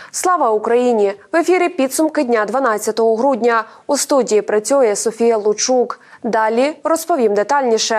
Слава Україні! В ефірі підсумки дня 12 грудня. У студії працює Софія Лучук. Далі розповім детальніше.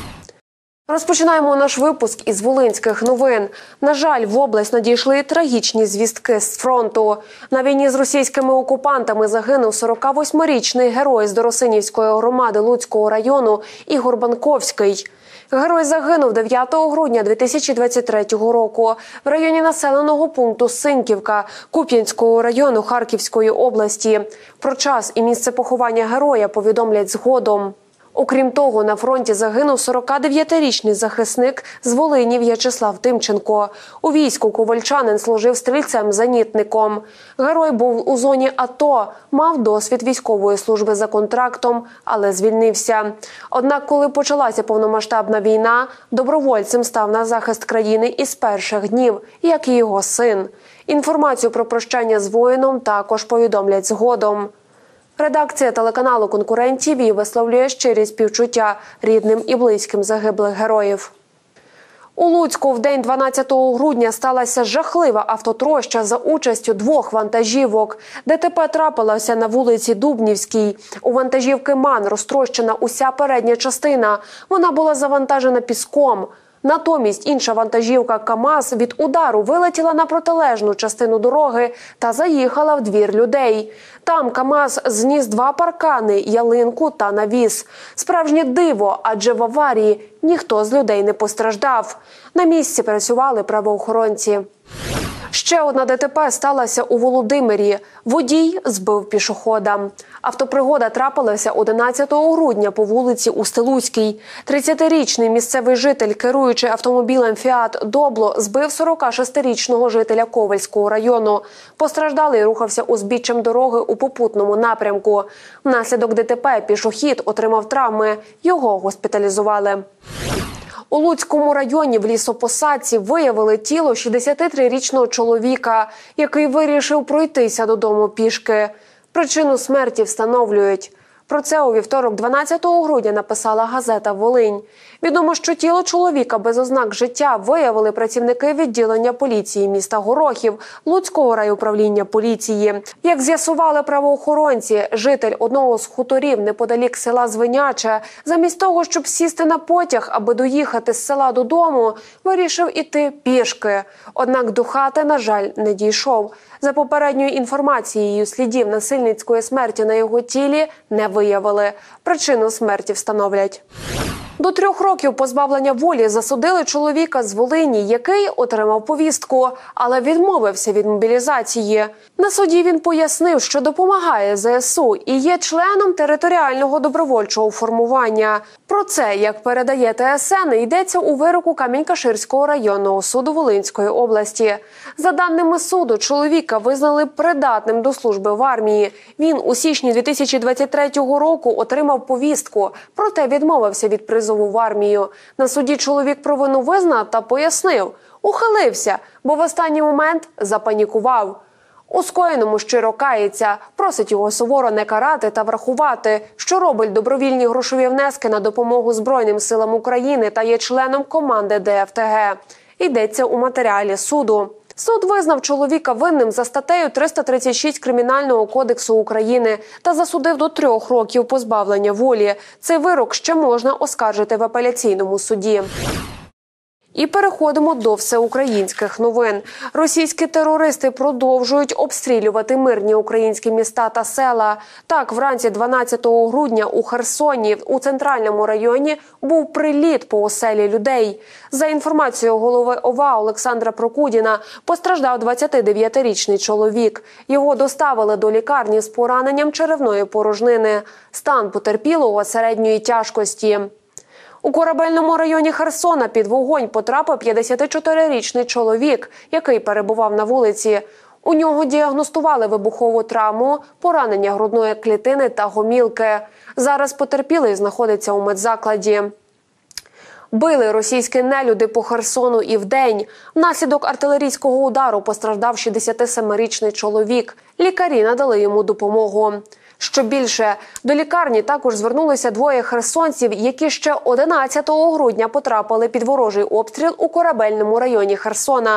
Розпочинаємо наш випуск із волинських новин. На жаль, в область надійшли трагічні звістки з фронту. На війні з російськими окупантами загинув 48-річний герой з Доросинівської громади Луцького району Ігор Банковський. Герой загинув 9 грудня 2023 року в районі населеного пункту Синьківка Куп'янського району Харківської області. Про час і місце поховання героя повідомлять згодом. Окрім того, на фронті загинув 49-річний захисник з Волині В'ячеслав Тимченко. У війську ковальчанин служив стрільцем-зенітником. Герой був у зоні АТО, мав досвід військової служби за контрактом, але звільнився. Однак, коли почалася повномасштабна війна, добровольцем став на захист країни із перших днів, як і його син. Інформацію про прощання з воїном також повідомлять згодом. Редакція телеканалу «Конкурент ТВ» висловлює щирі співчуття рідним і близьким загиблих героїв. У Луцьку в день 12 грудня сталася жахлива автотроща за участю двох вантажівок. ДТП трапилося на вулиці Дубнівській. У вантажівки МАН розтрощена уся передня частина. Вона була завантажена піском. Натомість інша вантажівка КАМАЗ від удару вилетіла на протилежну частину дороги та заїхала в двір людей. Там КАМАЗ зніс два паркани, ялинку та навіс. Справжнє диво, адже в аварії ніхто з людей не постраждав. На місці працювали правоохоронці. Ще одна ДТП сталася у Володимирі. Водій збив пішохода. Автопригода трапилася 11 грудня по вулиці Устилуцькій. 30-річний місцевий житель, керуючи автомобілем «Фіат Добло», збив 46-річного жителя Ковальського району. Постраждалий рухався узбіччям дороги у попутному напрямку. Внаслідок ДТП пішохід отримав травми. Його госпіталізували. У Луцькому районі в лісопосадці виявили тіло 63-річного чоловіка, який вирішив пройтися додому пішки. Причину смерті встановлюють. Про це у вівторок 12 грудня написала газета «Волинь». Відомо, що тіло чоловіка без ознак життя виявили працівники відділення поліції міста Горохів Луцького райуправління поліції. Як з'ясували правоохоронці, житель одного з хуторів неподалік села Звиняче, замість того, щоб сісти на потяг, аби доїхати з села додому, вирішив іти пішки. Однак до хати, на жаль, не дійшов. За попередньою інформацією, слідів насильницької смерті на його тілі не виявили. Причину смерті встановлять. До 3 років позбавлення волі засудили чоловіка з Волині, який отримав повістку, але відмовився від мобілізації. На суді він пояснив, що допомагає ЗСУ і є членом територіального добровольчого формування. Про це, як передає ТСН, йдеться у вироку Камінь-Каширського районного суду Волинської області. За даними суду, чоловіка визнали придатним до служби в армії. Він у січні 2023 року отримав повістку, проте відмовився від призову в армію. На суді чоловік провину визнав та пояснив – ухилився, бо в останній момент запанікував. У скоєному щиро кається, просить його суворо не карати та врахувати, що робить добровільні грошові внески на допомогу Збройним силам України та є членом команди ДФТГ. Йдеться у матеріалі суду. Суд визнав чоловіка винним за статтею 336 Кримінального кодексу України та засудив до 3 років позбавлення волі. Цей вирок ще можна оскаржити в апеляційному суді. І переходимо до всеукраїнських новин. Російські терористи продовжують обстрілювати мирні українські міста та села. Так, вранці 12 грудня у Херсоні, у центральному районі, був приліт по оселі людей. За інформацією голови ОВА Олександра Прокудіна, постраждав 29-річний чоловік. Його доставили до лікарні з пораненням черевної порожнини. Стан потерпілого середньої тяжкості. У Корабельному районі Херсона під вогонь потрапив 54-річний чоловік, який перебував на вулиці. У нього діагностували вибухову травму, поранення грудної клітини та гомілки. Зараз потерпілий знаходиться у медзакладі. Били російські нелюди по Херсону і вдень. Внаслідок артилерійського удару постраждав 67-річний чоловік. Лікарі надали йому допомогу. Що більше, до лікарні також звернулися двоє херсонців, які ще 11 грудня потрапили під ворожий обстріл у Корабельному районі Херсона.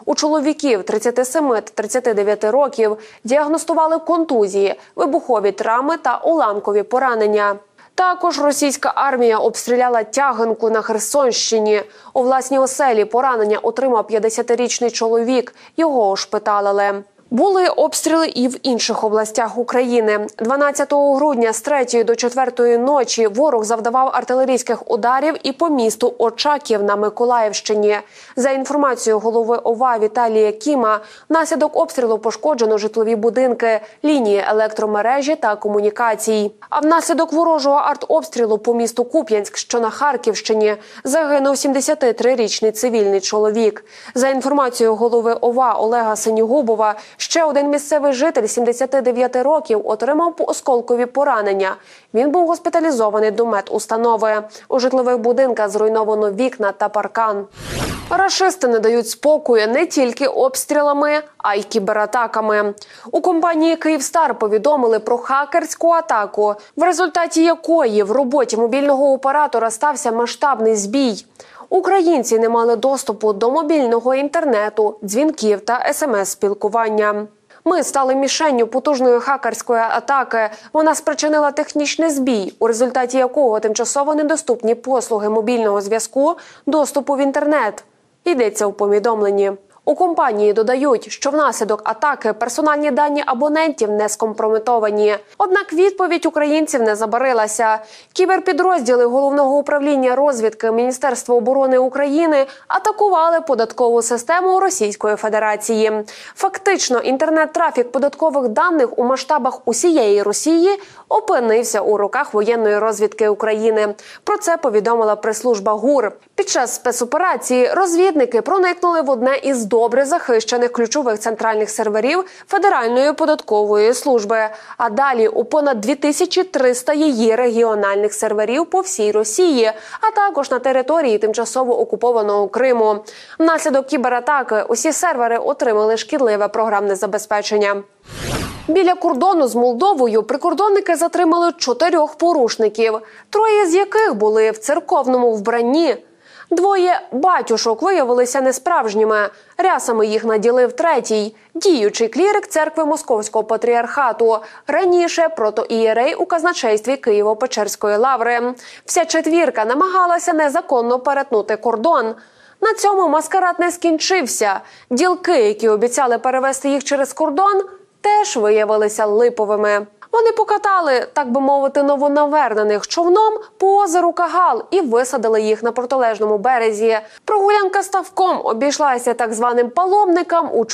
У чоловіків 37 та 39 років діагностували контузії, вибухові травми та уламкові поранення. Також російська армія обстріляла Тягинку на Херсонщині. У власній оселі поранення отримав 50-річний чоловік. Його ошпиталили. Були обстріли і в інших областях України. 12 грудня з 3 до 4 ночі ворог завдавав артилерійських ударів і по місту Очаків на Миколаївщині. За інформацією голови ОВА Віталія Кіма, внаслідок обстрілу пошкоджено житлові будинки, лінії електромережі та комунікацій. А внаслідок ворожого артобстрілу по місту Куп'янськ, що на Харківщині, загинув 73-річний цивільний чоловік. За інформацією голови ОВА Олега Синігубова, ще один місцевий житель 79 років отримав осколкові поранення. Він був госпіталізований до медустанови. У житлових будинках зруйновано вікна та паркан. Рашисти не дають спокою не тільки обстрілами, а й кібератаками. У компанії «Київстар» повідомили про хакерську атаку, в результаті якої в роботі мобільного оператора стався масштабний збій. Українці не мали доступу до мобільного інтернету, дзвінків та СМС-спілкування. Ми стали мішенню потужної хакерської атаки. Вона спричинила технічний збій, у результаті якого тимчасово недоступні послуги мобільного зв'язку, доступу в інтернет. Йдеться у повідомленні. У компанії додають, що внаслідок атаки персональні дані абонентів не скомпрометовані. Однак відповідь українців не забарилася. Кіберпідрозділи Головного управління розвідки Міністерства оборони України атакували податкову систему Російської Федерації. Фактично, інтернет-трафік податкових даних у масштабах усієї Росії опинився у руках воєнної розвідки України. Про це повідомила прес-служба ГУР. Під час спецоперації розвідники проникнули в одне із добре захищених ключових центральних серверів Федеральної податкової служби, а далі у понад 2300 її регіональних серверів по всій Росії, а також на території тимчасово окупованого Криму. Внаслідок кібератаки усі сервери отримали шкідливе програмне забезпечення. Біля кордону з Молдовою прикордонники затримали 4 порушників, 3 з яких були в церковному вбранні. 2 батюшок виявилися несправжніми. Рясами їх наділив 3-й – діючий клірик церкви Московського патріархату, раніше протоієрей у казначействі Києво-Печерської лаври. Вся 4 намагалася незаконно перетнути кордон. На цьому маскарад не скінчився. Ділки, які обіцяли перевести їх через кордон, теж виявилися липовими. Вони покатали, так би мовити, новонавернених човном по озеру Кагал і висадили їх на протилежному березі. Прогулянка ставком обійшлася так званим паломникам у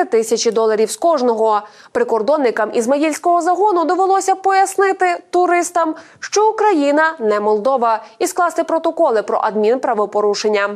$4000 з кожного. Прикордонникам ізмаїльського загону довелося пояснити туристам, що Україна не Молдова, і скласти протоколи про адмінправопорушення.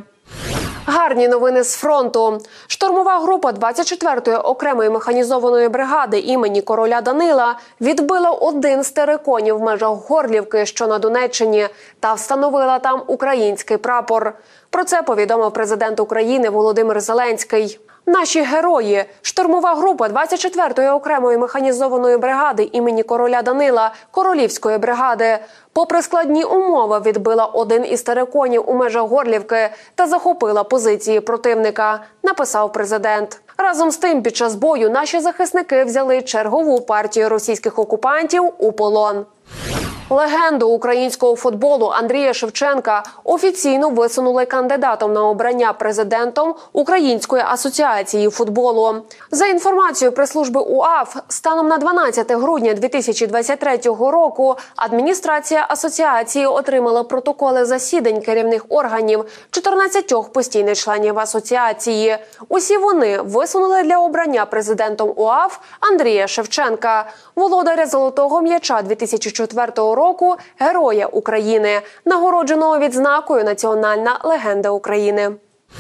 Гарні новини з фронту. Штурмова група 24-ї окремої механізованої бригади імені короля Данила відбила 1 з териконів в межах Горлівки, що на Донеччині, та встановила там український прапор. Про це повідомив президент України Володимир Зеленський. Наші герої, штурмова група 24-ї окремої механізованої бригади імені короля Данила, Королівської бригади, попри складні умови, відбила 1 із териконів у межах Горлівки та захопила позиції противника, написав президент. Разом з тим, під час бою наші захисники взяли чергову партію російських окупантів у полон. Легенду українського футболу Андрія Шевченка офіційно висунули кандидатом на обрання президентом Української асоціації футболу. За інформацією прес-служби УАФ, станом на 12 грудня 2023 року адміністрація асоціації отримала протоколи засідань керівних органів 14 постійних членів асоціації. Усі вони висунули для обрання президентом УАФ Андрія Шевченка, володаря золотого м'яча 2004 року, Героя України, нагородженого відзнакою «Національна легенда України».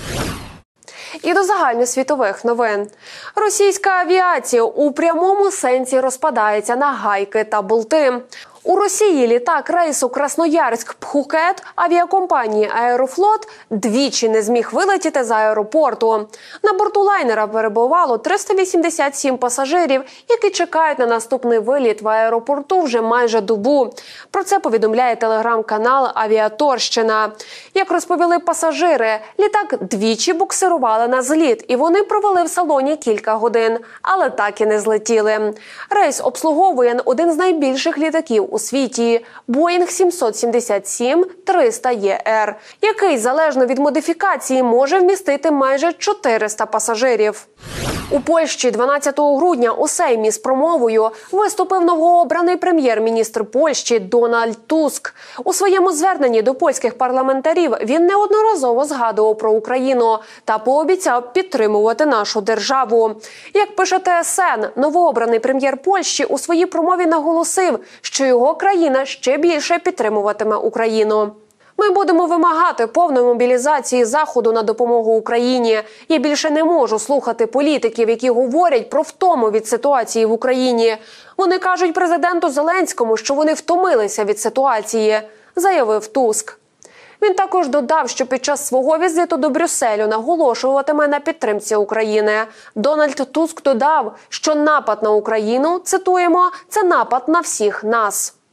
І до загальносвітових новин. Російська авіація у прямому сенсі розпадається на гайки та болти. У Росії літак рейсу Красноярськ-Пхукет авіакомпанії «Аерофлот» двічі не зміг вилетіти з аеропорту. На борту лайнера перебувало 387 пасажирів, які чекають на наступний виліт в аеропорту вже майже добу. Про це повідомляє телеграм-канал «Авіаторщина». Як розповіли пасажири, літак двічі буксирували на зліт, і вони провели в салоні кілька годин, але так і не злетіли. Рейс обслуговує один з найбільших літаків у світі – Boeing 777-300ER, який, залежно від модифікації, може вмістити майже 400 пасажирів. У Польщі 12 грудня у Сеймі з промовою виступив новообраний прем'єр-міністр Польщі Дональд Туск. У своєму зверненні до польських парламентарів він неодноразово згадував про Україну та пообіцяв підтримувати нашу державу. Як пише ТСН, новообраний прем'єр Польщі у своїй промові наголосив, що його країна ще більше підтримуватиме Україну. Ми будемо вимагати повної мобілізації Заходу на допомогу Україні. Я більше не можу слухати політиків, які говорять про втому від ситуації в Україні. Вони кажуть президенту Зеленському, що вони втомилися від ситуації, заявив Туск. Він також додав, що під час свого візиту до Брюсселю наголошуватиме на підтримці України. Дональд Туск додав, що напад на Україну, цитуємо, це напад на всіх нас.